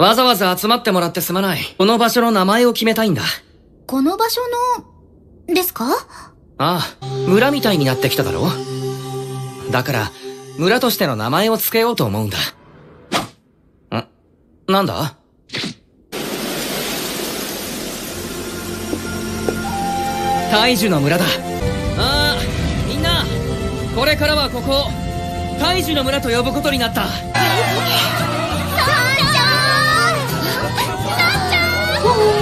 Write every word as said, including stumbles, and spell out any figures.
わざわざ集まってもらってすまない。この場所の名前を決めたいんだ。 この場所の、ですか？ ああ、村みたいになってきただろ。だから、村としての名前を付けようと思うんだ。ん？なんだ？大樹の村だ。ああ、みんな、これからはここ、大樹の村と呼ぶことになった。 さんちゃん！さんちゃん！